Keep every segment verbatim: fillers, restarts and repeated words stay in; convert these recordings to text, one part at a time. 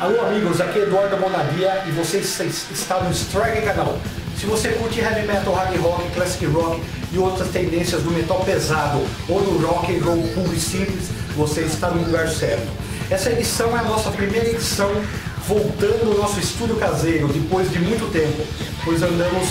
Alô amigos, aqui é Eduardo Bonadia e você está no Strike Canal. Se você curte heavy metal, hard rock, classic rock e outras tendências do metal pesado ou do rock and roll puro e simples, você está no lugar certo. Essa edição é a nossa primeira edição voltando ao nosso estúdio caseiro depois de muito tempo, pois andamos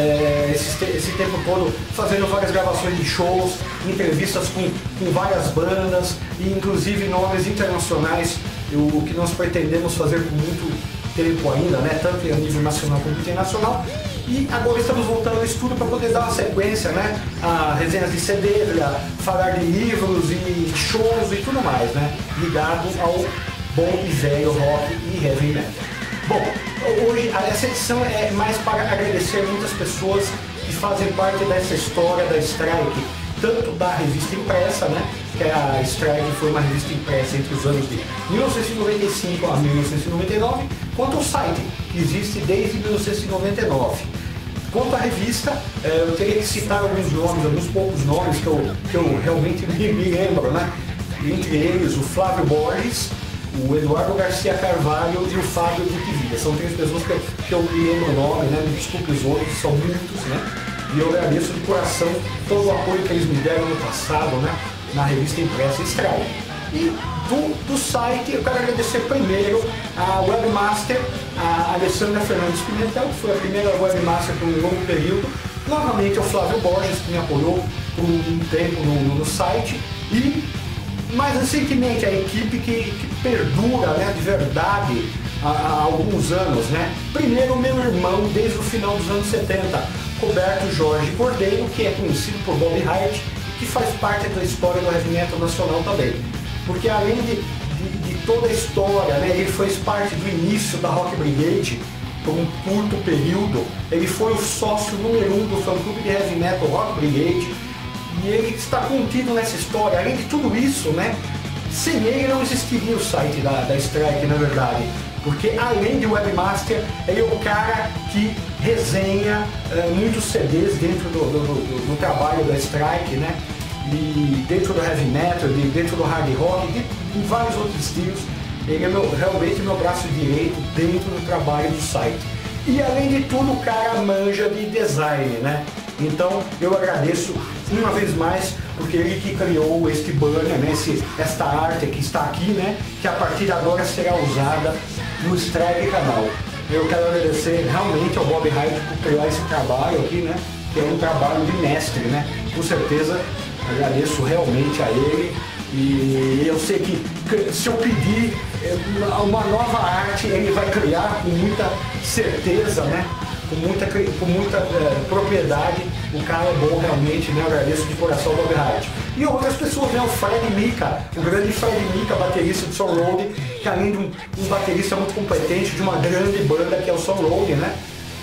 é, esse, esse tempo todo fazendo várias gravações de shows, entrevistas com, com várias bandas e inclusive nomes internacionais, o que nós pretendemos fazer por muito tempo ainda, né? Tanto a nível nacional como internacional. E agora estamos voltando ao estúdio para poder dar uma sequência, né? A resenhas de C D, a falar de livros e shows e tudo mais, né? Ligado ao bom e velho rock e heavy metal. Bom, hoje essa edição é mais para agradecer muitas pessoas que fazem parte dessa história da Strike, tanto da revista impressa, né? Que a Strike foi uma revista impressa entre os anos de mil novecentos e noventa e cinco a mil novecentos e noventa e nove, quanto o site, que existe desde mil novecentos e noventa e nove. Quanto à revista, eu teria que citar alguns nomes, alguns poucos nomes que eu, que eu realmente me, me lembro, né? Entre eles o Flávio Borges, o Eduardo Garcia Carvalho e o Fábio Duquivilla. São três pessoas que eu, que eu me lembro o nome, né? Me desculpe os outros, são muitos, né? E eu agradeço de coração todo o apoio que eles me deram no passado, né? Na revista impressa Strike. E do, do site eu quero agradecer primeiro a webmaster, a Alessandra Fernandes Pimentel, que foi a primeira webmaster por um longo período. Novamente ao Flávio Borges, que me apoiou por um tempo no, no site. E mais recentemente a equipe que, que perdura, né, de verdade há, há alguns anos, né? Primeiro meu irmão desde o final dos anos setenta, Roberto Jorge Cordeiro, que é conhecido por Bob Hyatt, que faz parte da história do heavy metal nacional também. Porque além de, de, de toda a história, né, ele fez parte do início da Rock Brigade por um curto período, ele foi o sócio número um do fã-clube de heavy metal Rock Brigade, e ele está contido nessa história. Além de tudo isso, né, sem ele não existiria o site da, da Strike, na verdade. Porque além de webmaster, ele é o cara que resenha uh, muitos C Ds dentro do, do, do, do trabalho da Strike, né? E dentro do heavy metal, de, dentro do hard rock, de, de vários outros estilos. Ele é meu, realmente meu braço direito dentro do trabalho do site. E além de tudo, o cara manja de design, né? Então eu agradeço uma vez mais, porque ele que criou este banner, né? Esse, esta arte que está aqui, né? Que a partir de agora será usada no Strike Canal. Eu quero agradecer realmente ao Bob Hyatt por criar esse trabalho aqui, né? Que é um trabalho de mestre, né? Com certeza agradeço realmente a ele. E eu sei que se eu pedir uma nova arte, ele vai criar com muita certeza, né? Com muita, com muita é, propriedade. O cara é bom realmente, né? Eu agradeço de coração ao Bob Hyatt. E outras pessoas, né? O Fred Mika, o grande Fred Mika, baterista do Soul Road, que além de um, um baterista muito competente de uma grande banda que é o Soul Road, né?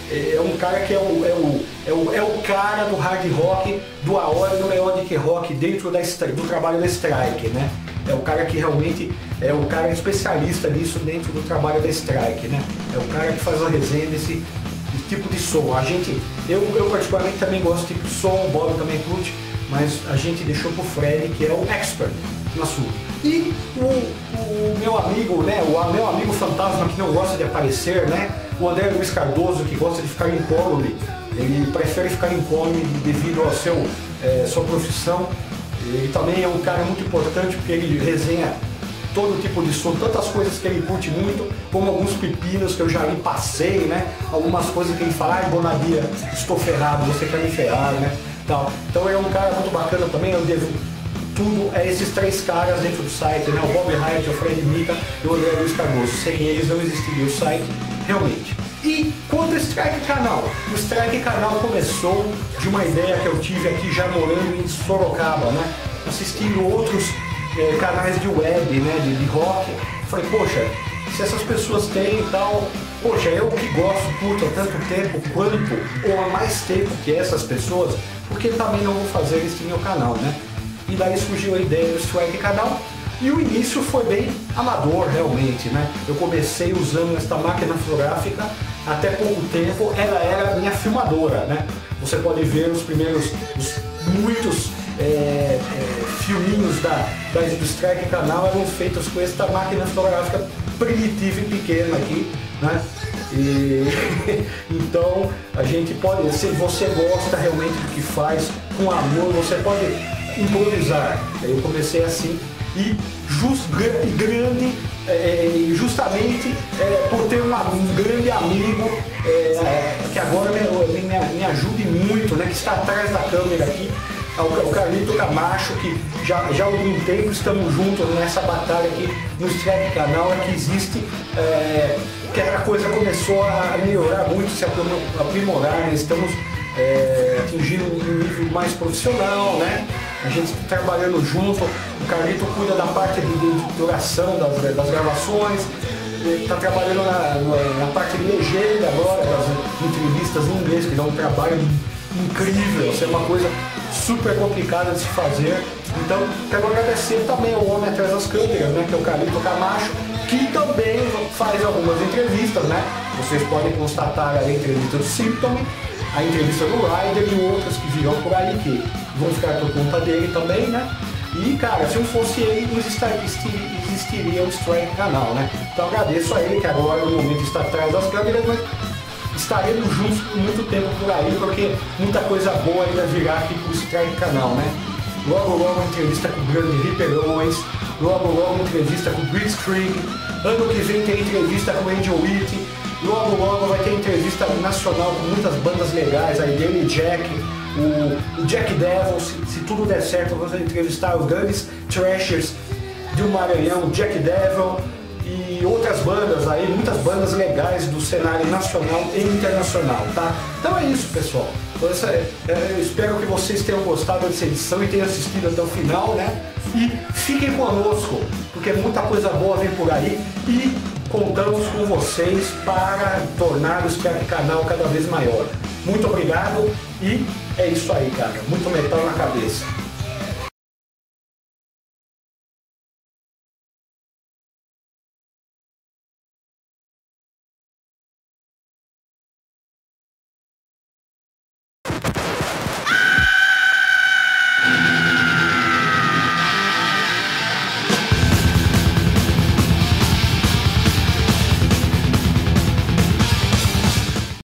É um cara que é o, é o, é o, é o cara do hard rock, do Aora e do melodic rock dentro da, do trabalho da Strike, né? É o cara que realmente é o cara especialista nisso dentro do trabalho da Strike, né? É o cara que faz a resenha desse tipo de som. A gente, eu, eu particularmente também gosto desse tipo de som, o Bob também curte, mas a gente deixou pro Fred, que é o expert no assunto. E o, o meu amigo, né, o meu amigo fantasma que não gosta de aparecer, né, o André Luiz Cardoso, que gosta de ficar incólume, ele prefere ficar incólume devido ao seu, é, sua profissão. Ele também é um cara muito importante porque ele resenha todo tipo de som, tantas coisas que ele curte muito, como alguns pepinos que eu já lhe passei, né? Algumas coisas que ele fala, ai Bonadia, estou ferrado, você quer me ferrar, né? Tal. Então ele é um cara muito bacana também, eu devo tudo a esses três caras dentro do site, né? O Bob Hyatt, o Fred Mika e o André Luiz Cardoso. Sem eles não existiria o site, realmente. E quanto ao Strike Canal? O Strike Canal começou de uma ideia que eu tive aqui já morando em Sorocaba, né? Assistindo outros É, canais de web, né, de, de rock. Falei, poxa, se essas pessoas têm e tal, poxa, eu que gosto, curto há tanto tempo quanto ou há mais tempo que essas pessoas, porque também não vou fazer isso no meu canal, né? E daí surgiu a ideia do Strike Canal e o início foi bem amador realmente, né? Eu comecei usando esta máquina fotográfica até pouco tempo, ela era minha filmadora, né? Você pode ver os primeiros, os muitos É, é, filminhos da, da, do Strike Canal eram feitos com esta máquina fotográfica primitivo e pequeno aqui, né? E então a gente pode, se você gosta realmente do que faz, com amor, você pode improvisar. Eu comecei assim e just, grande, é, justamente é, por ter uma, um grande amigo é, que agora me, me, me ajude muito, né, que está atrás da câmera aqui, o Carlito Camacho, que já, já há algum tempo estamos juntos nessa batalha aqui no Strike Canal, é que existe, é, que a coisa começou a melhorar muito, se aprimorar, né? Estamos é, atingindo um nível mais profissional, né? A gente está trabalhando junto, o Carlito cuida da parte de, de duração das, das gravações, está trabalhando na, na parte de legenda agora, das entrevistas em inglês, que dá um trabalho incrível, isso é uma coisa super complicada de se fazer. Então, quero agradecer também ao homem atrás das câmeras, né, que é o Carlito Camacho, que também faz algumas entrevistas, né? Vocês podem constatar a entrevista do Symptom, a entrevista do Ryder e outras que virão por aí, que vão ficar por conta dele também, né? E, cara, se não fosse ele, não existiria o Strike Canal, né? Então agradeço a ele, que agora no momento está atrás das câmeras, mas estaremos juntos por muito tempo por aí, porque muita coisa boa ainda virá aqui pro Strike Canal, né? Logo, logo entrevista com o grande Ripper Owens, logo, logo entrevista com o Blitzkrieg, ano que vem tem entrevista com o Angel Witt, logo, logo vai ter entrevista nacional com muitas bandas legais, aí dele Jack, o, o Jack Devil, se, se tudo der certo, vamos entrevistar os grandes thrashers do Maranhão, Jack Devil, e outras bandas aí, muitas bandas legais do cenário nacional e internacional, tá? Então é isso, pessoal. Então, essa, é, eu espero que vocês tenham gostado dessa edição e tenham assistido até o final, né? E fiquem conosco, porque muita coisa boa vem por aí e contamos com vocês para tornar o Strike Canal cada vez maior. Muito obrigado e é isso aí, cara. Muito metal na cabeça.